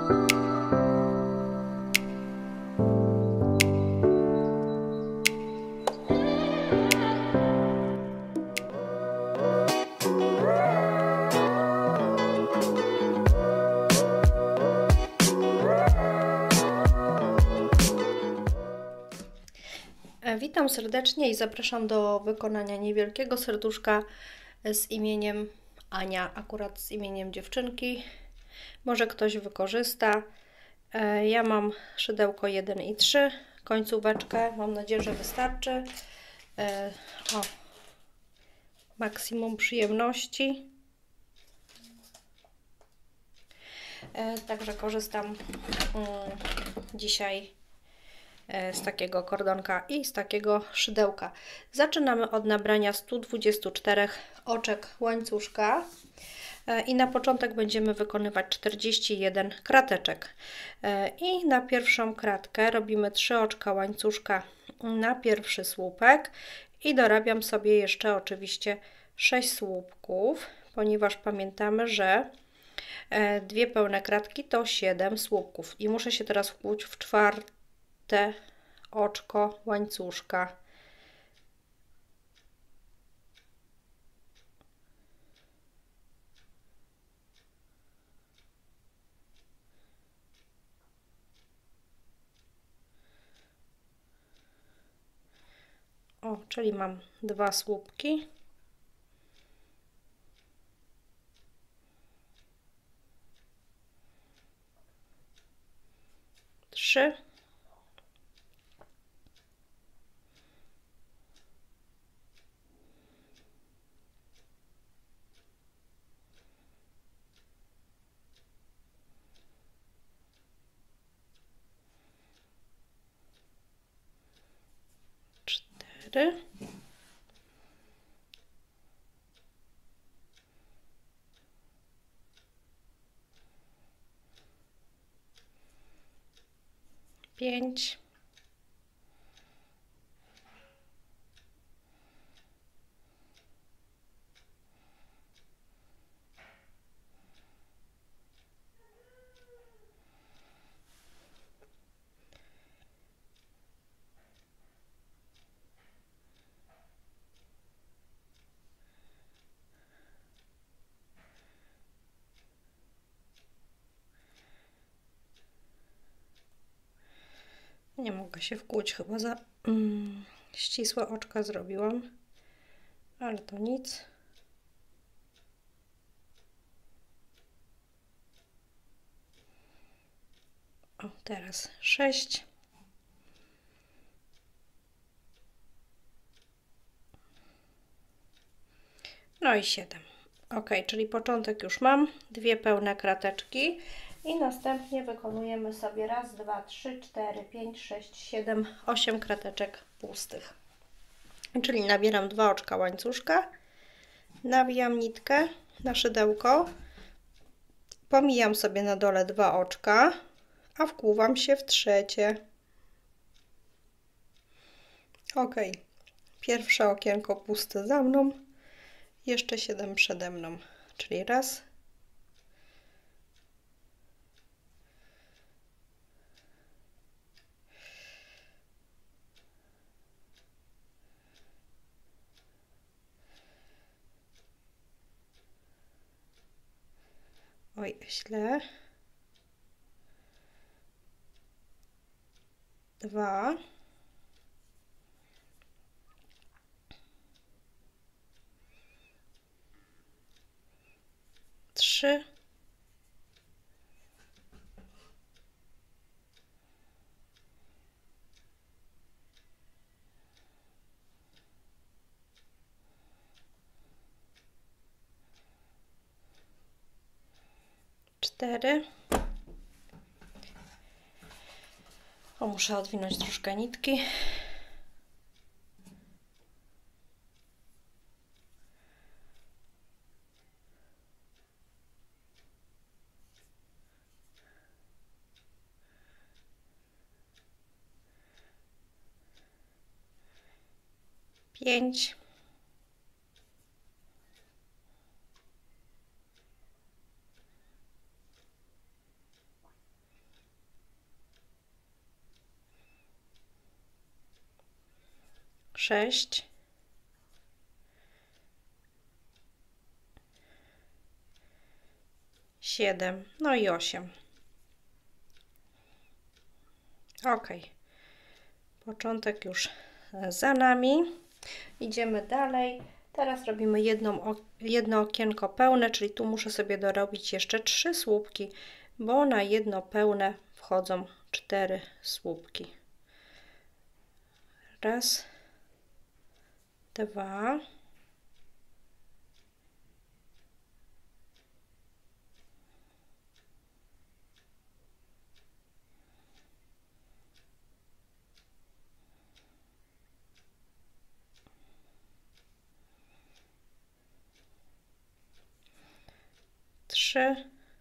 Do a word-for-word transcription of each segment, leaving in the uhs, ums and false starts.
Witam serdecznie i zapraszam do wykonania niewielkiego serduszka z imieniem Ania, akurat z imieniem dziewczynki. Może ktoś wykorzysta. Ja mam szydełko jeden i trzy, końcóweczkę, mam nadzieję, że wystarczy. O, maksimum przyjemności. Także korzystam dzisiaj z takiego kordonka i z takiego szydełka. Zaczynamy od nabrania stu dwudziestu czterech oczek łańcuszka i na początek będziemy wykonywać czterdzieści jeden krateczek. I na pierwszą kratkę robimy trzy oczka łańcuszka na pierwszy słupek i dorabiam sobie jeszcze oczywiście sześć słupków, ponieważ pamiętamy, że dwie pełne kratki to siedem słupków i muszę się teraz wkłuć w czwarte te oczko łańcuszka. O, czyli mam dwa słupki. Trzy. Cztery. Pięć. Nie mogę się wkłuć, chyba za mm, ścisłe oczka zrobiłam, ale to nic. O, teraz sześć. No i siedem. Ok, czyli początek już mam, dwie pełne krateczki. I następnie wykonujemy sobie raz, dwa, trzy, cztery, pięć, sześć, siedem, osiem krateczek pustych. Czyli nabieram dwa oczka łańcuszka, nawijam nitkę na szydełko, pomijam sobie na dole dwa oczka, a wkłuwam się w trzecie. Ok, pierwsze okienko puste za mną, jeszcze siedem przede mną, czyli raz, oj, źle, dwa, trzy, cztery. O, muszę odwinąć troszkę nitki. Pięć. sześć, siedem, no i osiem. Ok, początek już za nami. Idziemy dalej. Teraz robimy jedną, jedno okienko pełne, czyli tu muszę sobie dorobić jeszcze trzy słupki, bo na jedno pełne wchodzą cztery słupki. Raz, dwa, trzy,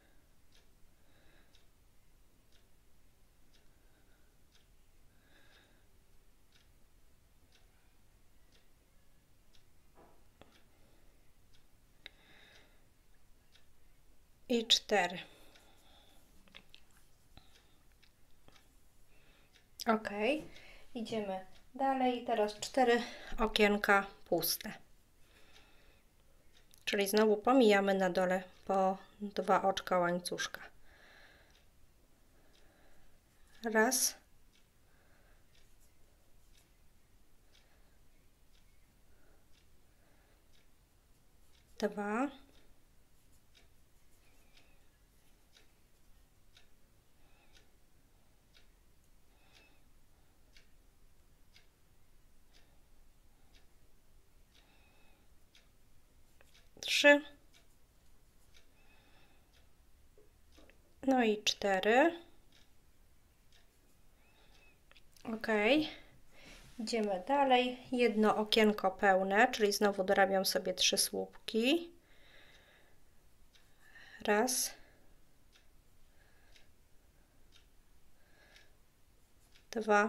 i cztery. Ok, idziemy dalej. Teraz cztery okienka puste. Czyli znowu pomijamy na dole po dwa oczka łańcuszka. Raz, dwa, trzy, no i cztery. Ok, idziemy dalej. Jedno okienko pełne, czyli znowu dorabiam sobie trzy słupki. Raz, dwa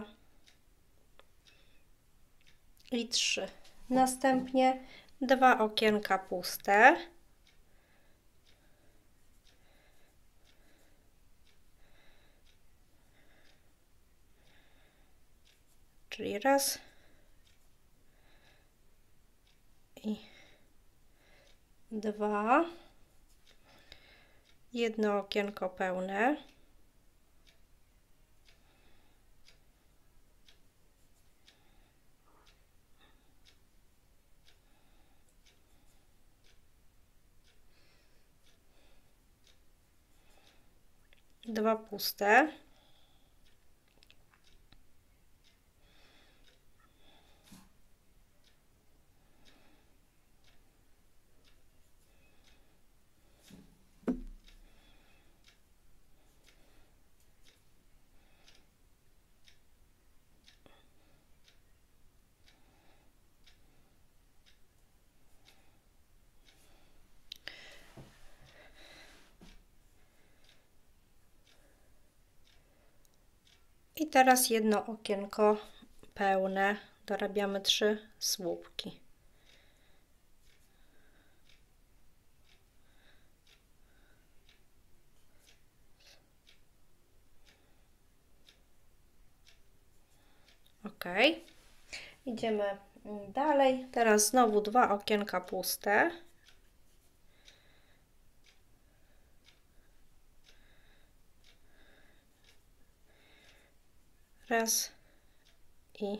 i trzy. Następnie dwa okienka puste. Czyli raz i dwa. Jedno okienko pełne. Dwa puste. I teraz jedno okienko pełne, dorabiamy trzy słupki. Ok, idziemy dalej. Teraz znowu dwa okienka puste. Raz i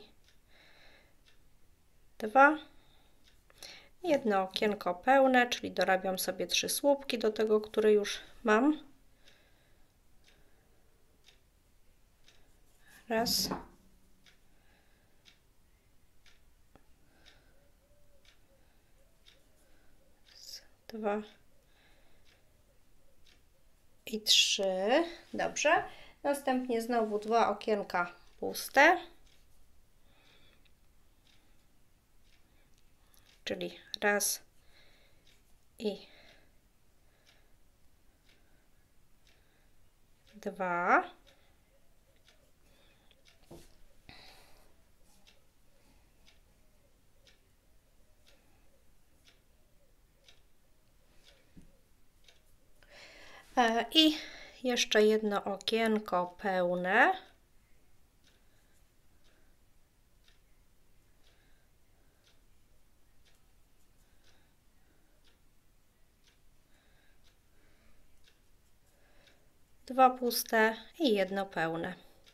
dwa. Jedno okienko pełne, czyli dorabiam sobie trzy słupki do tego, który już mam. Raz. Dwa. I trzy. Dobrze. Następnie znowu dwa okienka puste. Czyli raz i dwa. I jeszcze jedno okienko pełne. dwa puste i jedno pełne.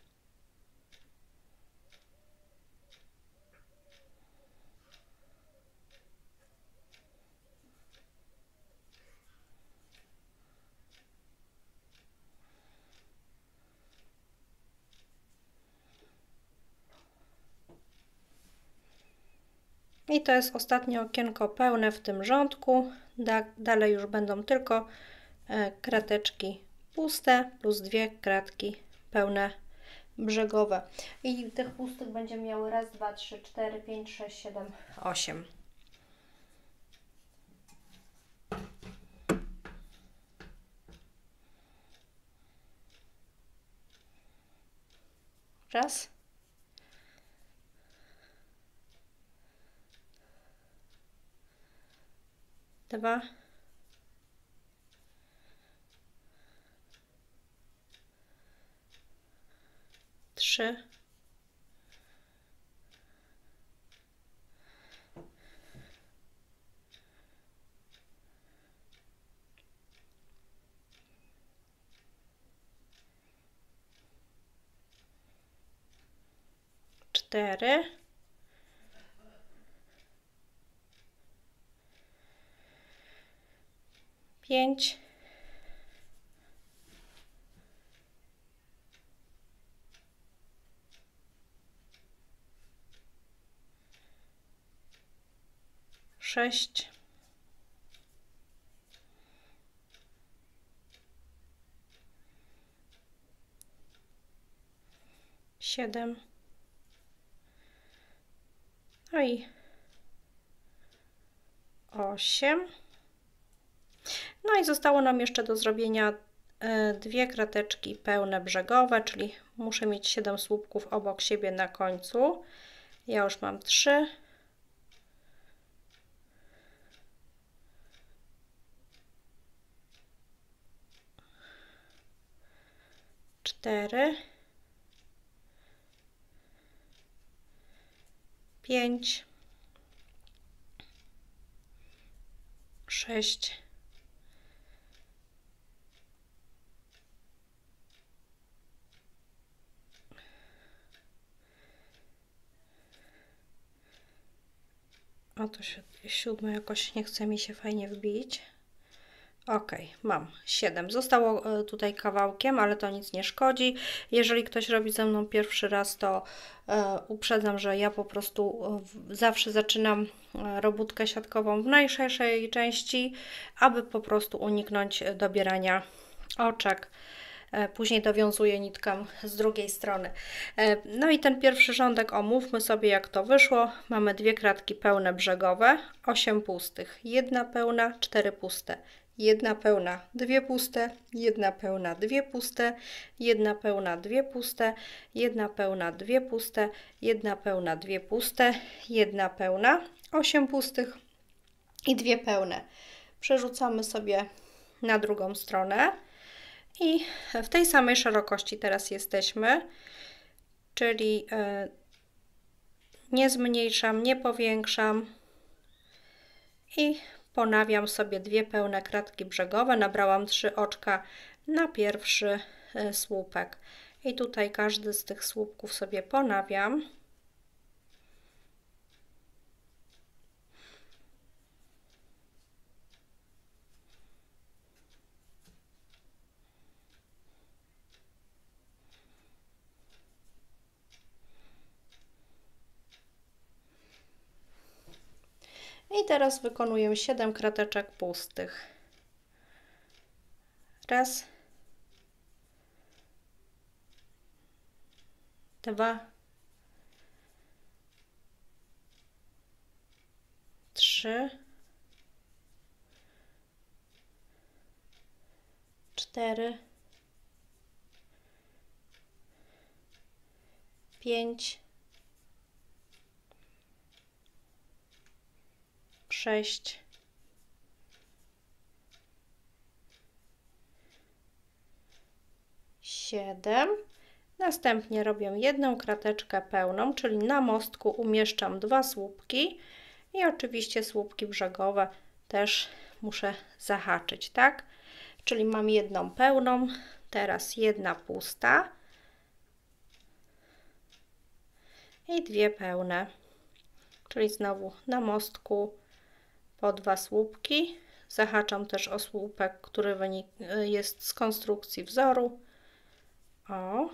I to jest ostatnie okienko pełne w tym rządku. Da, dalej już będą tylko e, krateczki puste plus dwie kratki pełne brzegowe. I tych pustych będziemy miały raz, dwa, trzy, cztery, pięć, sześć, siedem, osiem. Raz. Dwa. Trzy. Cztery. Pięć. Sześć. Siedem. No i osiem. No i zostało nam jeszcze do zrobienia dwie krateczki pełne brzegowe, czyli muszę mieć siedem słupków obok siebie na końcu. Ja już mam trzy. Cztery. Pięć. Sześć. O, to się siódme jakoś nie chce mi się fajnie wbić. Ok, mam siedem. Zostało tutaj kawałkiem, ale to nic nie szkodzi. Jeżeli ktoś robi ze mną pierwszy raz, to e, uprzedzam, że ja po prostu e, zawsze zaczynam robótkę siatkową w najszerszej części, aby po prostu uniknąć dobierania oczek. E, później dowiązuję nitkę z drugiej strony. E, no i ten pierwszy rządek omówmy sobie, jak to wyszło. Mamy dwie kratki pełne brzegowe, osiem pustych, jedna pełna, cztery puste. Jedna pełna, dwie puste, jedna pełna, dwie puste, jedna pełna, dwie puste, jedna pełna, dwie puste, jedna pełna, dwie puste, jedna pełna, osiem pustych i dwie pełne. Przerzucamy sobie na drugą stronę i w tej samej szerokości teraz jesteśmy, czyli nie zmniejszam, nie powiększam i ponawiam sobie dwie pełne kratki brzegowe, nabrałam trzy oczka na pierwszy słupek i tutaj każdy z tych słupków sobie ponawiam. I teraz wykonuję siedem krateczek pustych. Raz, dwa, trzy, cztery, pięć, sześć, siedem. Następnie robię jedną krateczkę pełną, czyli na mostku umieszczam dwa słupki i oczywiście słupki brzegowe też muszę zahaczyć, tak? Czyli mam jedną pełną, Teraz jedna pusta i dwie pełne, czyli znowu na mostku po dwa słupki. Zahaczam też o słupek, który wynik jest z konstrukcji wzoru. O.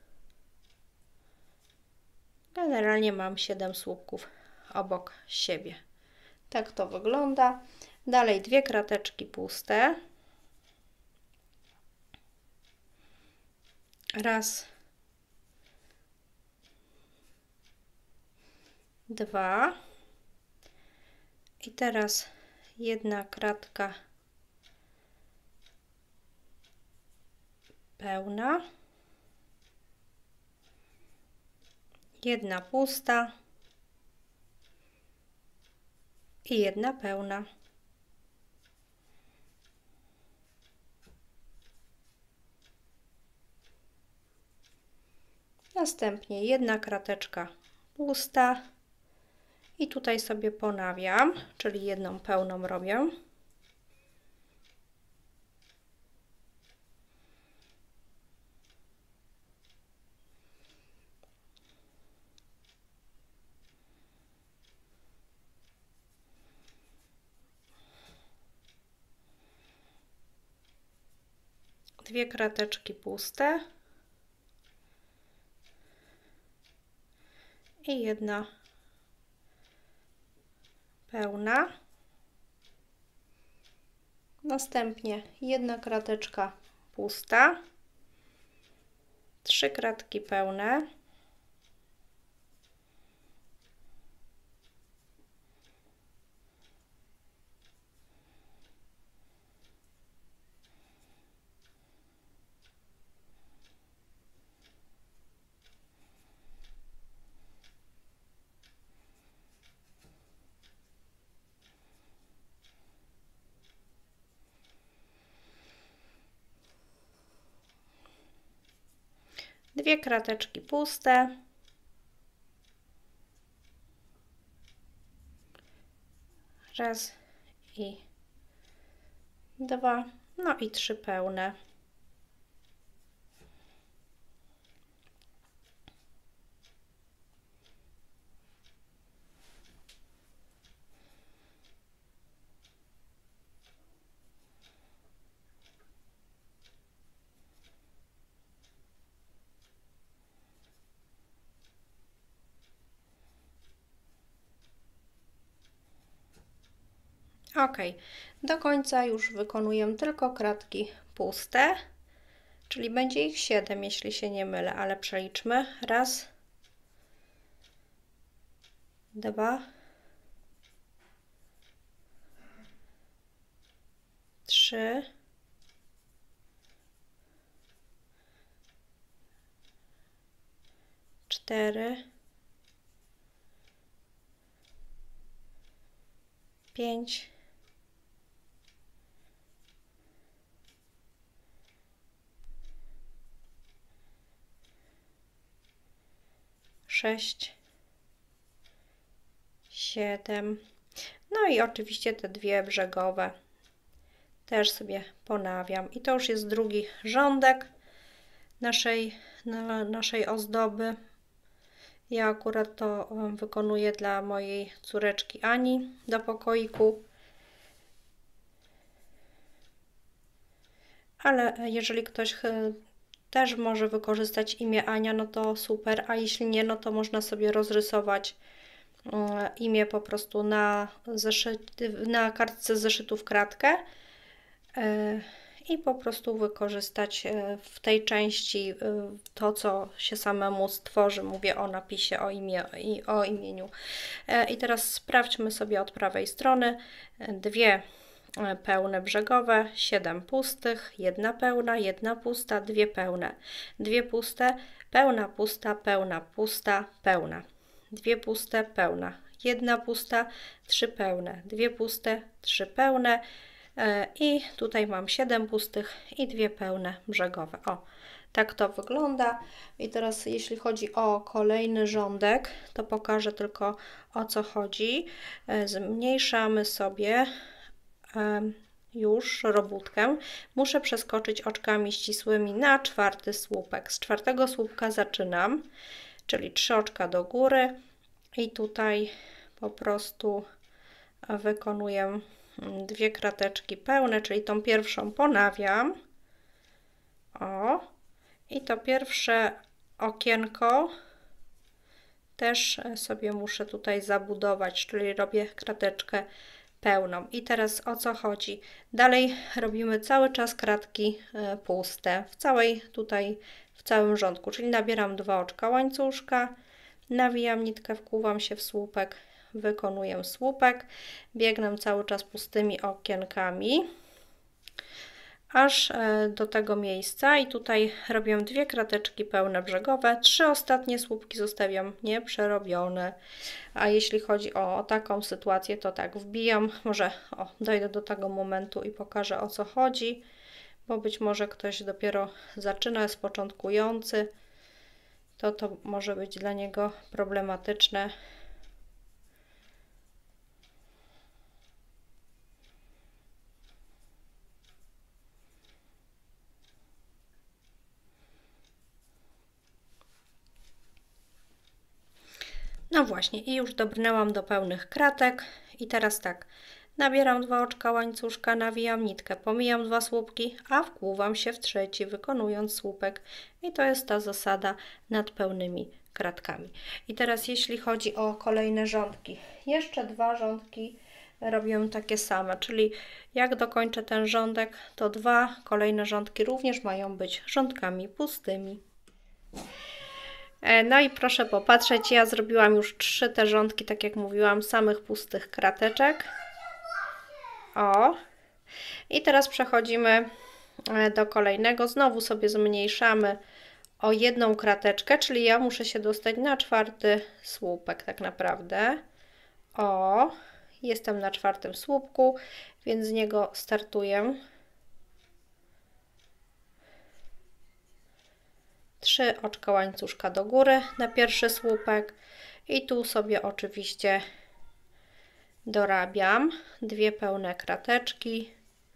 Generalnie mam siedem słupków obok siebie. Tak to wygląda. Dalej dwie krateczki puste. Raz, dwa. I teraz jedna kratka pełna, jedna pusta i jedna pełna. Następnie jedna krateczka pusta i tutaj sobie ponawiam, czyli jedną pełną robię. Dwie krateczki puste i jedna pełna. Następnie jedna krateczka pusta, trzy kratki pełne, dwie krateczki puste, raz i dwa, no i trzy pełne. Ok, do końca już wykonuję tylko kratki puste, czyli będzie ich siedem, jeśli się nie mylę, ale przeliczmy. Raz, dwa, trzy, cztery, pięć, sześć, siedem. No i oczywiście te dwie brzegowe też sobie ponawiam. I to już jest drugi rządek naszej, na, naszej ozdoby. Ja akurat to wykonuję dla mojej córeczki Ani do pokoiku. Ale jeżeli ktoś też może wykorzystać imię Ania, no to super, a jeśli nie, no to można sobie rozrysować imię po prostu na, zeszyt, na kartce zeszytów kratkę i po prostu wykorzystać w tej części to, co się samemu stworzy. Mówię o napisie, o, imię, o imieniu. I teraz sprawdźmy sobie od prawej strony. Dwie pełne brzegowe, siedem pustych, jedna pełna, jedna pusta, dwie pełne, dwie puste, pełna, pusta, pełna, pusta, pełna, dwie puste, pełna, jedna pusta, trzy pełne, dwie puste, trzy pełne i tutaj mam siedem pustych i dwie pełne brzegowe. O, tak to wygląda. I teraz jeśli chodzi o kolejny rządek, to pokażę tylko, o co chodzi. Zmniejszamy sobie już robótkę, muszę przeskoczyć oczkami ścisłymi na czwarty słupek. Z czwartego słupka zaczynam, czyli trzy oczka do góry i tutaj po prostu wykonuję dwie krateczki pełne, czyli tą pierwszą ponawiam. O, i to pierwsze okienko też sobie muszę tutaj zabudować, czyli robię krateczkę pełną. I teraz o co chodzi? Dalej robimy cały czas kratki puste w całej tutaj, w całym rządku, czyli nabieram dwa oczka łańcuszka, nawijam nitkę, wkłuwam się w słupek, wykonuję słupek, biegnę cały czas pustymi okienkami aż do tego miejsca i tutaj robię dwie krateczki pełne brzegowe, trzy ostatnie słupki zostawiam nieprzerobione. A jeśli chodzi o, o taką sytuację, to tak, wbijam, może o, dojdę do tego momentu i pokażę, o co chodzi, bo być może ktoś dopiero zaczyna, jest początkujący, to to może być dla niego problematyczne. No właśnie, i już dobrnęłam do pełnych kratek i teraz tak, nabieram dwa oczka łańcuszka, nawijam nitkę, pomijam dwa słupki, a wkłuwam się w trzeci, wykonując słupek i to jest ta zasada nad pełnymi kratkami. I teraz jeśli chodzi o kolejne rządki, jeszcze dwa rządki robię takie same, czyli jak dokończę ten rządek, to dwa kolejne rządki również mają być rządkami pustymi. No i proszę popatrzeć, ja zrobiłam już trzy te rządki, tak jak mówiłam, samych pustych krateczek. O! I teraz przechodzimy do kolejnego. Znowu sobie zmniejszamy o jedną krateczkę, czyli ja muszę się dostać na czwarty słupek tak naprawdę. O! Jestem na czwartym słupku, więc z niego startuję. Trzy oczka łańcuszka do góry na pierwszy słupek i tu sobie oczywiście dorabiam dwie pełne krateczki,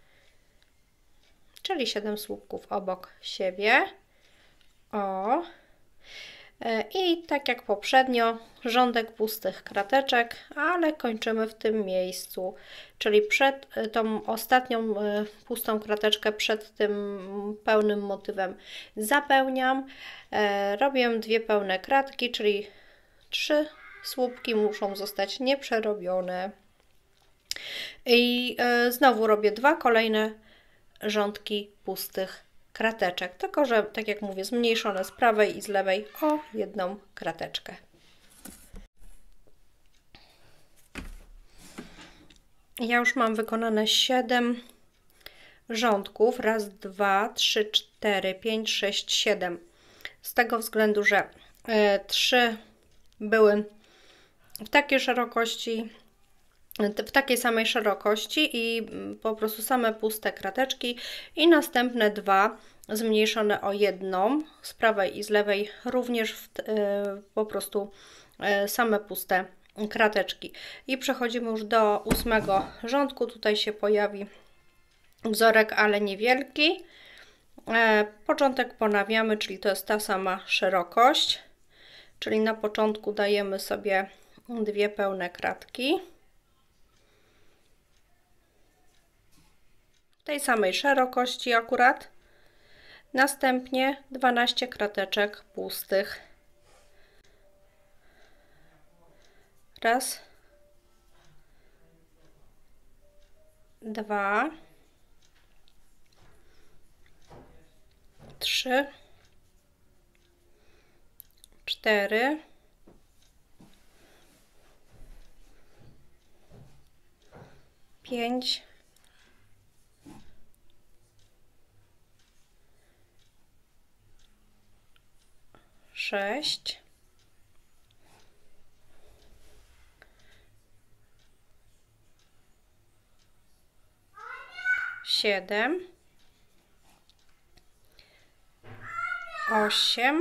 czyli siedem słupków obok siebie. O! I tak jak poprzednio, rządek pustych krateczek, ale kończymy w tym miejscu, czyli przed tą ostatnią pustą krateczkę, przed tym pełnym motywem zapełniam, robię dwie pełne kratki, czyli trzy słupki muszą zostać nieprzerobione i znowu robię dwa kolejne rządki pustych krateczek, tylko że, tak jak mówię, zmniejszone z prawej i z lewej o jedną krateczkę. Ja już mam wykonane siedem rządków, raz, dwa, trzy, cztery, pięć, sześć, siedem, z tego względu, że trzy były w takiej szerokości, w takiej samej szerokości i po prostu same puste krateczki i następne dwa zmniejszone o jedną z prawej i z lewej również w, yy, po prostu yy, same puste krateczki. I przechodzimy już do ósmego rządku. Tutaj się pojawi wzorek, ale niewielki. Yy, początek ponawiamy, czyli to jest ta sama szerokość, czyli na początku dajemy sobie dwie pełne kratki. Tej samej szerokości akurat. Następnie dwanaście krateczek pustych. Raz, dwa, trzy, cztery, pięć, sześć, siedem, osiem,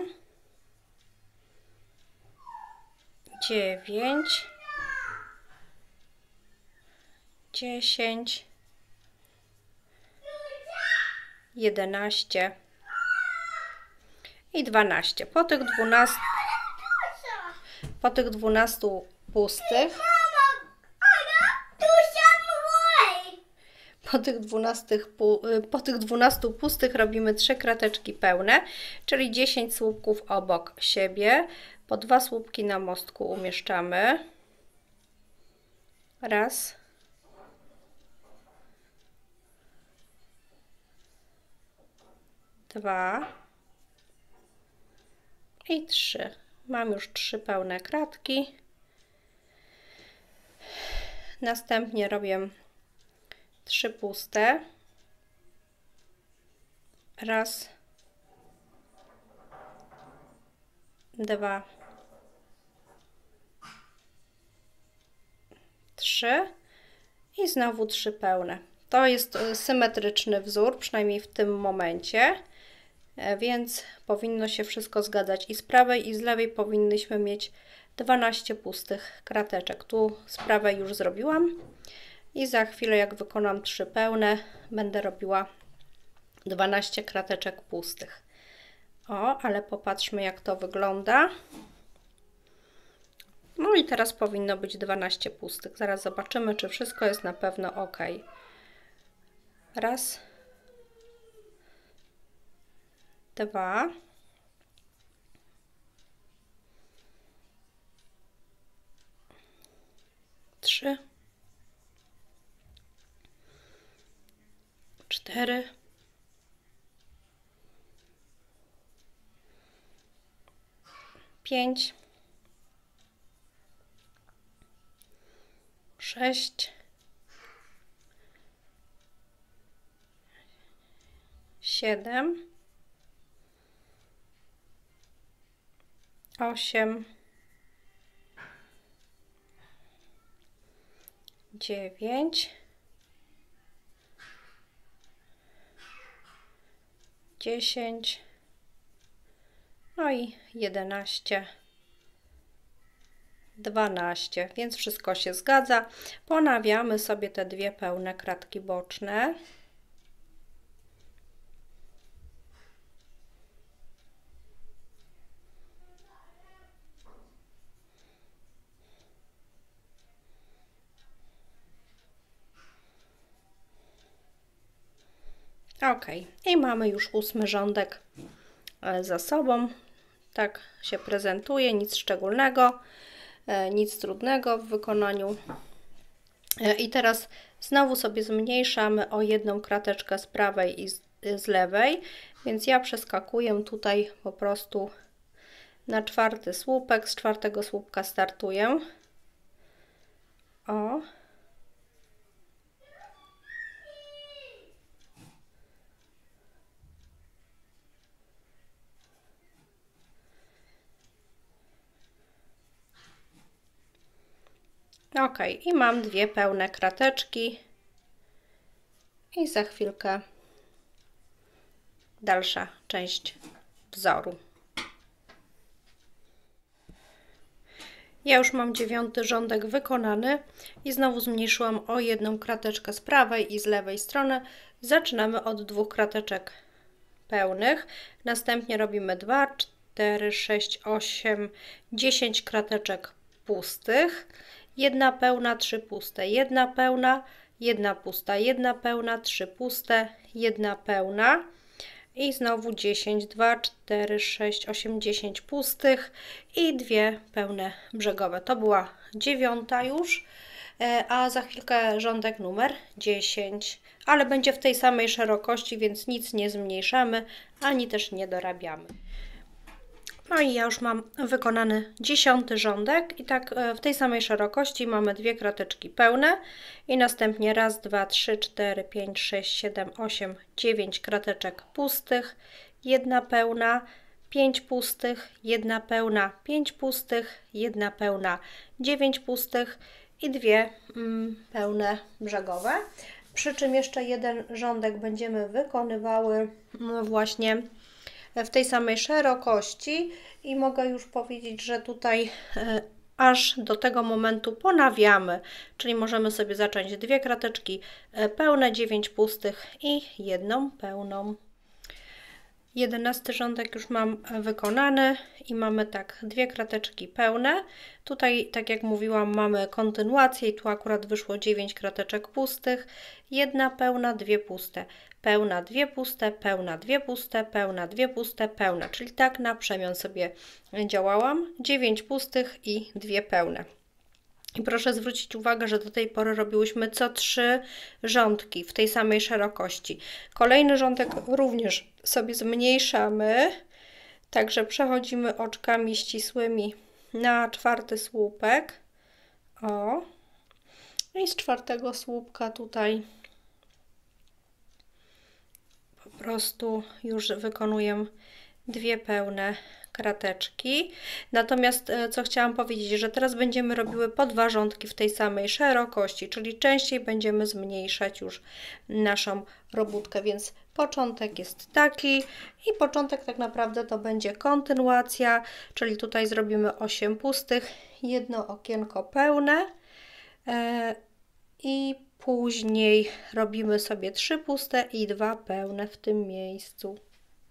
dziewięć, dziesięć, jedenaście i dwanaście. Po tych dwunastu, po tych dwunastu pustych, po tych dwunastu, po tych dwunastu pustych robimy trzy krateczki pełne, czyli dziesięć słupków obok siebie. Po dwa słupki na mostku umieszczamy. Raz. Dwa. I trzy. Mam już trzy pełne kratki. Następnie robię trzy puste. Raz. Dwa. Trzy. I znowu trzy pełne. To jest symetryczny wzór, przynajmniej w tym momencie. Więc powinno się wszystko zgadzać i z prawej i z lewej powinnyśmy mieć dwanaście pustych krateczek. Tu z prawej już zrobiłam i za chwilę, jak wykonam trzy pełne, będę robiła dwanaście krateczek pustych. O, ale popatrzmy, jak to wygląda. No i teraz powinno być dwanaście pustych. Zaraz zobaczymy, czy wszystko jest na pewno ok. Raz. Dwa. Trzy. Cztery. Pięć. Sześć. Siedem. Osiem. Dziewięć. Dziesięć. No i jedenaście. dwanaście, więc wszystko się zgadza. Ponawiamy sobie te dwie pełne kratki boczne. Ok, i mamy już ósmy rządek za sobą. Tak się prezentuje, nic szczególnego, nic trudnego w wykonaniu. I teraz znowu sobie zmniejszamy o jedną krateczkę z prawej i z, z lewej, więc ja przeskakuję tutaj po prostu na czwarty słupek, z czwartego słupka startuję. O. Ok, i mam dwie pełne krateczki i za chwilkę dalsza część wzoru. Ja już mam dziewiąty rządek wykonany i znowu zmniejszyłam o jedną krateczkę z prawej i z lewej strony. Zaczynamy od dwóch krateczek pełnych, następnie robimy dwa, cztery, sześć, osiem, dziesięć krateczek pustych. Jedna pełna, trzy puste, jedna pełna, jedna pusta, jedna pełna, trzy puste, jedna pełna i znowu dziesięć, dwa, cztery, sześć, osiem, dziesięć pustych i dwie pełne brzegowe. To była dziewiąta już, a za chwilkę rządek numer dziesięć, ale będzie w tej samej szerokości, więc nic nie zmniejszamy, ani też nie dorabiamy. No i ja już mam wykonany dziesiąty rządek i tak w tej samej szerokości mamy dwie krateczki pełne i następnie raz, dwa, trzy, cztery, pięć, sześć, siedem, osiem, dziewięć krateczek pustych, jedna pełna, pięć pustych, jedna pełna, pięć pustych, jedna pełna, dziewięć pustych i dwie mm, pełne brzegowe. Przy czym jeszcze jeden rządek będziemy wykonywały właśnie w tej samej szerokości i mogę już powiedzieć, że tutaj e, aż do tego momentu ponawiamy, czyli możemy sobie zacząć dwie krateczki pełne, dziewięć pustych i jedną pełną. jedenasty rządek już mam wykonany i mamy tak dwie krateczki pełne. Tutaj, tak jak mówiłam, mamy kontynuację i tu akurat wyszło dziewięć krateczek pustych. Jedna pełna, dwie puste, pełna, dwie puste, pełna, dwie puste, pełna, dwie puste, pełna. Czyli tak na przemian sobie działałam. dziewięć pustych i dwie pełne. I proszę zwrócić uwagę, że do tej pory robiłyśmy co trzy rządki w tej samej szerokości. Kolejny rządek również sobie zmniejszamy, także przechodzimy oczkami ścisłymi na czwarty słupek. O. I z czwartego słupka tutaj po prostu już wykonuję dwie pełne krateczki. Natomiast co chciałam powiedzieć, że teraz będziemy robiły po dwa rządki w tej samej szerokości, czyli częściej będziemy zmniejszać już naszą robótkę, więc początek jest taki i początek tak naprawdę to będzie kontynuacja, czyli tutaj zrobimy osiem pustych, jedno okienko pełne i później robimy sobie trzy puste i dwa pełne w tym miejscu.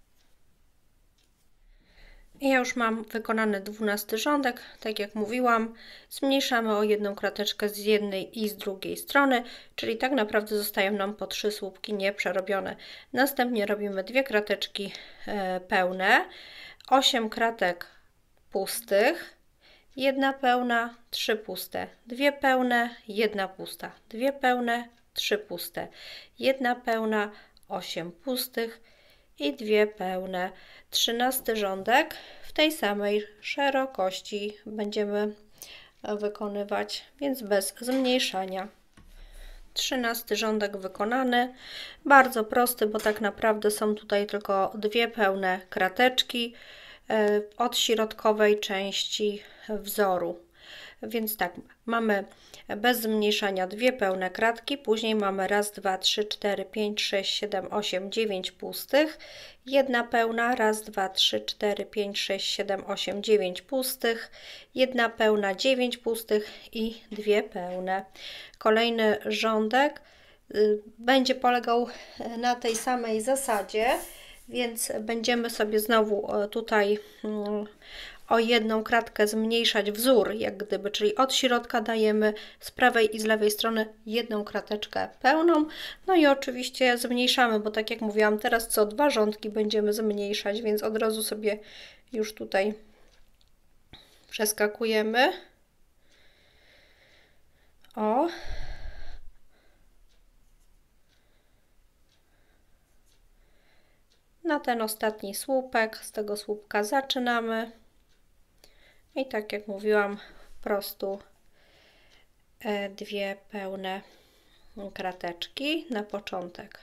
Ja już mam wykonany dwunasty rządek, tak jak mówiłam, zmniejszamy o jedną krateczkę z jednej i z drugiej strony, czyli tak naprawdę zostają nam po trzy słupki nieprzerobione. Następnie robimy dwie krateczki pełne, osiem kratek pustych, jedna pełna, trzy puste, dwie pełne, jedna pusta, dwie pełne, trzy puste, jedna pełna, osiem pustych i dwie pełne. trzynasty rządek w tej samej szerokości będziemy wykonywać, więc bez zmniejszania. trzynasty rządek wykonany, bardzo prosty, bo tak naprawdę są tutaj tylko dwie pełne krateczki od środkowej części wzoru. Więc tak, mamy bez zmniejszania dwie pełne kratki, później mamy raz, dwa, trzy, cztery, pięć, sześć, siedem, osiem, dziewięć pustych, jedna pełna, raz, dwa, trzy, cztery, pięć, sześć, siedem, osiem, dziewięć pustych, jedna pełna, dziewięć pustych i dwie pełne. Kolejny rządek y, będzie polegał na tej samej zasadzie, więc będziemy sobie znowu tutaj y, o jedną kratkę zmniejszać wzór, jak gdyby, czyli od środka dajemy z prawej i z lewej strony jedną krateczkę pełną, no i oczywiście zmniejszamy, bo tak jak mówiłam, teraz co dwa rządki będziemy zmniejszać, więc od razu sobie już tutaj przeskakujemy. O. Na ten ostatni słupek, z tego słupka zaczynamy. I tak jak mówiłam, po prostu dwie pełne krateczki na początek.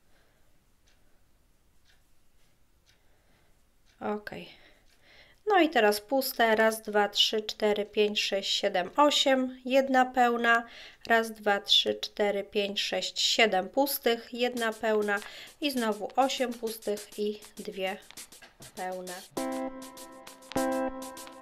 Ok. No i teraz puste. Raz, dwa, trzy, cztery, pięć, sześć, siedem, osiem. Jedna pełna. Raz, dwa, trzy, cztery, pięć, sześć, siedem pustych. Jedna pełna. I znowu osiem pustych i dwie pełne.